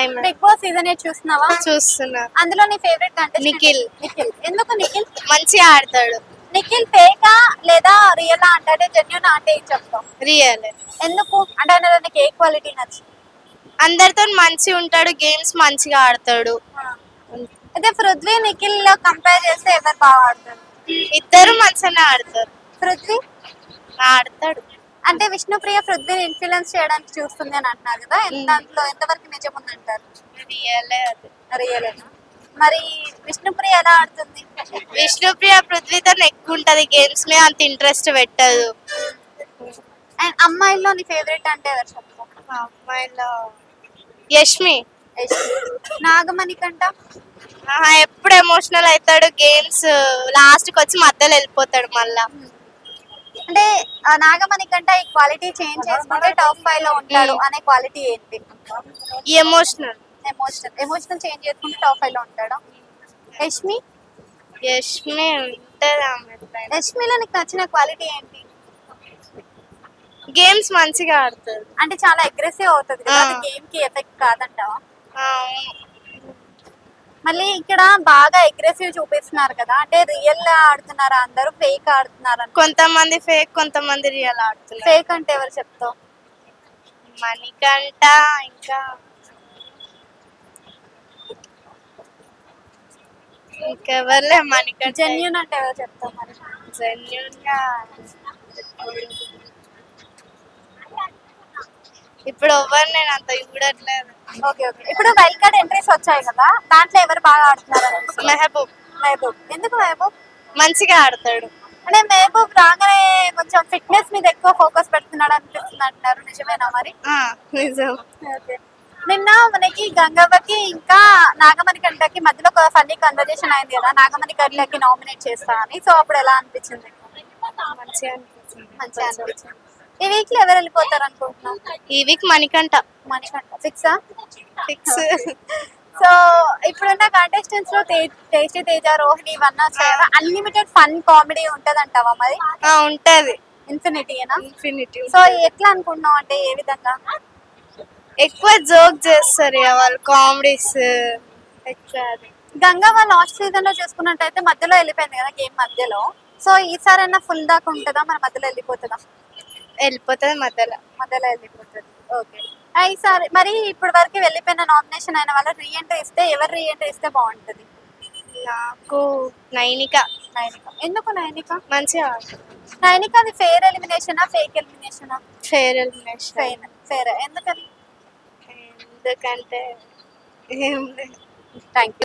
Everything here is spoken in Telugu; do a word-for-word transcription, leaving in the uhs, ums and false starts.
Hi Bigg Boss season eight చూస్తున్నావా? చూస్తున్నా. అందులో నీ ఫేవరెట్ కంటెస్టెంట్ నిఖిల్. నిఖిల్ ఎందుకు నిఖిల్? మంచిగా ఆడతాడు. నిఖిల్ ఫేకా లేదా రియల్ అంటే జెన్యూన్ అంటే ఏం చెప్తావు? రియల్. ఎందుకు అంటే ఆయన నీకు ఏ క్వాలిటీ నచ్చింది? అందరితో మంచిగా ఉంటాడు, గేమ్స్ మంచిగా ఆడతాడు. అయితే పృథ్వీ నిఖిల్ లో కంపేర్ చేస్తే ఎవరు బాగా ఆడతారు? ఇద్దరు మంచిగానే ఆడతారు. పృథ్వీ ఆడతాడు. అంటే విష్ణుప్రియ పృథ్వీని ఇన్ఫ్లుయెన్స్ చేయడానికి చూస్తుంది అని అంటున్నారు కదా, దాంట్లో ఎంతవరకు నిజం ఉందంటారు? రియలే అది. రియలేనా? మరి విష్ణుప్రియ ఎలా ఆడుతుంది? విష్ణుప్రియ పృథ్వీతో ఎక్కువ ఉంటది, గేమ్స్ మీద అంత ఇంట్రెస్ట్ పెట్టదు. అండ్ అమ్మాయిల్లో నీ ఫేవరెట్ అంటే ఎవరు చెప్తావు? అమ్మాయిలో యష్మి. నాగమణి కంట ఎప్పుడు ఎమోషనల్ అవుతాడు, గేమ్స్ లాస్ట్ కి వచ్చి మధ్యలో వెళ్ళిపోతాడు మళ్ళా. అంటే నాగమణి కంట ఈ క్వాలిటీ చేంజ్ చేసుకుంటే టాప్ ఫైవ్ లో ఉంటాడు అనే క్వాలిటీ ఏంటి? ఎమోషనల్. ఎమోషనల్ ఎమోషనల్ చేంజ్ చేసుకుంటే టాప్ ఫైవ్ లో ఉంటాడు. యష్మి యష్మి ఉంటది. ఆమె యష్మిలో నీకు నచ్చిన క్వాలిటీ ఏంటి? గేమ్స్ మంచిగా ఆడుతుంది. అంటే చాలా అగ్రెసివ్ అవుతుంది కదా, అది గేమ్ కి ఎఫెక్ట్ కాదంటావా? మళ్ళీ ఇక్కడ బాగా అగ్రెసివ్ చూపిస్తున్నారు కదా, అంటే రియల్ ఆడుతున్నారా అందరూ ఫేక్ ఆడుతున్నారా? కొంతమంది ఫేక్, కొంతమంది రియల్ ఆడుతున్నారు. ఫేక్ అంటే ఎవరు చెప్తావు? మణికంఠ, ఇంకా ఇంకెవర్లే. మణికంఠ. జెన్యూన్ అంటే ఎవరు చెప్తావు? మరి జెన్యూన్ గా ఇప్పుడు ఎవరు నేను అంత చూడట్లేదు. ఓకే ఓకే ఇప్పుడు వైల్డ్ కార్డ్ ఎంట్రీస్ వచ్చాయి కదా, దాంట్లో ఎవరు బాగా ఆడుతున్నారు? మెహబూబ్. మెహబూబ్ ఎందుకు మెహబూబ్ మంచిగా ఆడతాడు. అంటే మెహబూబ్ రాగానే కొంచెం ఫిట్నెస్ మీద ఎక్కువ ఫోకస్ పెడుతున్నాడు అనిపిస్తుంది అంటున్నారు, నిజమేనా? మరి నిజం. ఓకే. నిన్న మనకి గంగవ్వకి ఇంకా నాగమణి కంటకి మధ్యలో ఒక ఫన్నీ కన్వర్జేషన్ అయింది కదా, నాగమణి కంటకి నామినేట్ చేస్తా అని. సో అప్పుడు ఎలా అనిపించింది? మంచిగా అనిపించింది. మంచిగా అనిపించింది. ఈ వీక్ లో ఎవరు వెళ్ళిపోతారు అనుకుంటున్నాం? ఈ వీక్ మణికంఠ. మణికంఠ ఫిక్సా? ఫిక్స్. సో ఇప్పుడున్న కంటెస్టెంట్స్ లో టేస్టీ తేజ, రోహిణి ఇవన్నీ వచ్చాయి కదా, అన్లిమిటెడ్ ఫన్ కామెడీ ఉంటది అంటావా? మరి ఉంటది. ఇన్ఫినిటీనా? ఇన్ఫినిటీ. సో ఎట్లా అనుకుంటున్నావు, అంటే ఏ విధంగా? ఎక్కువ జోక్ చేస్తారు వాళ్ళు, కామెడీస్ ఎక్కువ. గంగవ్వ లాస్ట్ సీజన్ లో చూసుకున్నట్టయితే మధ్యలో వెళ్ళిపోయింది కదా గేమ్ మధ్యలో. సో ఈసారైనా ఫుల్ దాకా ఉంటుందా, మన మధ్యలో వెళ్ళిపోతుందా? వెళ్ళిపోతుంది, మధ్యలో మధ్యలో వెళ్ళిపోతుంది. ఓకే. ఈసారి మరి ఇప్పుడు వరకు వెళ్ళిపోయిన నామినేషన్ అయిన వాళ్ళు రీఎంట్రీ ఇస్తే ఎవరు రీఎంట్రీ ఇస్తే బాగుంటుంది? నాకు నైనిక. నైనిక ఎందుకు? నైనిక మంచిగా. నైనిక అది ఫేర్ ఎలిమినేషనా ఫేక్ ఎలిమినేషనా? Fair elimination. ఫెయిర్ ఫేర్ ఎందుకని? ఎందుకంటే ఏం లేదు. Thank you.